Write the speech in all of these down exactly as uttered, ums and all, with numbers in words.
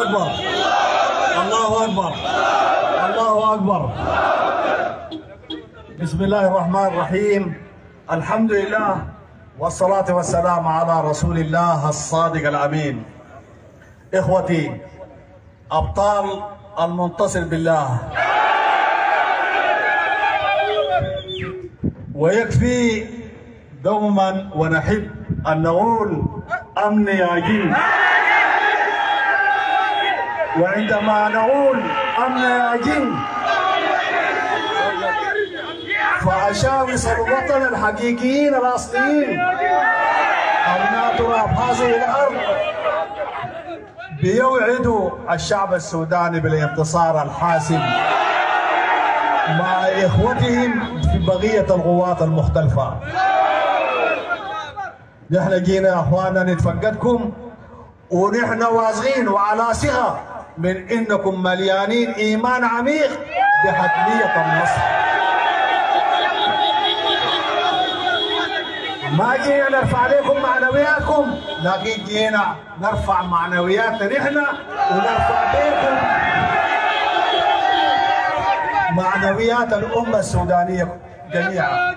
أكبر الله أكبر الله أكبر. بسم الله الرحمن الرحيم. الحمد لله والصلاة والسلام على رسول الله الصادق الأمين. إخوتي أبطال المنتصر بالله، ويكفي دوما ونحب أن نقول أمن يا جن، وعندما نقول أمن يا جن فأشاوس الوطن الحقيقيين الأصليين أبناء تراب هذه الأرض بيوعدوا الشعب السوداني بالانتصار الحاسم مع إخوتهم في بقية القوات المختلفة. نحن جينا يا أخواننا نتفقدكم، ونحن واثقين وعلى ثقة من إنكم مليانين إيمان عميق بحتمية النصر. ما جينا نرفع عليكم معنوياتكم، لكن جينا نرفع معنوياتنا نحن ونرفع بيكم معنويات الأمة السودانية جميعا.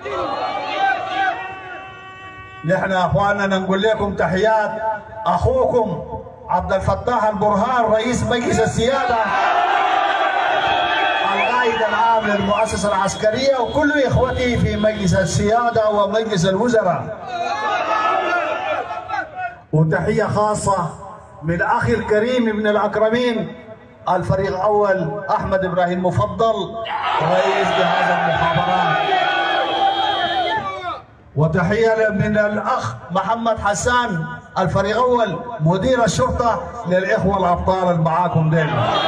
نحن يا اخواننا نقول لكم تحيات اخوكم عبد الفتاح البرهان رئيس مجلس السيادة القائد العام للمؤسسة العسكرية، وكل اخوتي في مجلس السيادة ومجلس الوزراء. وتحية خاصة من اخي الكريم ابن الاكرمين الفريق الاول احمد ابراهيم مفضل رئيس جهاز المخابرات. وتحية من الأخ محمد حسان الفريق أول مدير الشرطة للإخوة الأبطال اللي معاكم ديل.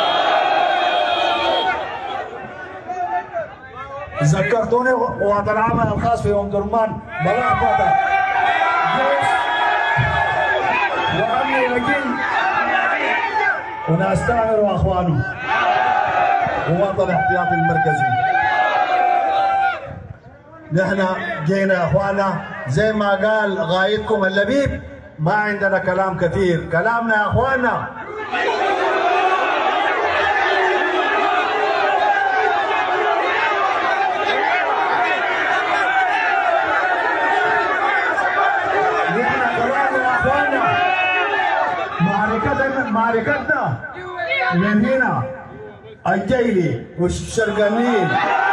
ذكرتوني قوات العمل الخاص في أم درمان ملخبطة جيش وأمن وجن وناس تامر وأخوانه قوات الاحتياطي المركزي. نحن جينا يا اخوانا زي ما قال غايتكم اللبيب، ما عندنا كلام كثير، كلامنا يا اخوانا نحن كلامنا يا اخوانا معركتنا معركتنا من هنا الجيلي والشرقانين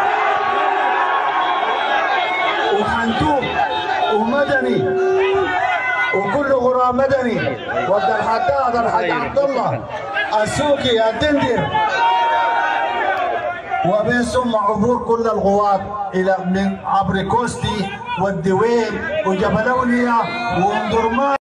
وحنتوب ومدني وكل غرى مدني ود الحداد الحاج عبد الله السوقي الدندر، ومن ثم عبور كل القوات الى من عبر كوستي والدويل وجبل اولياء وام درمان.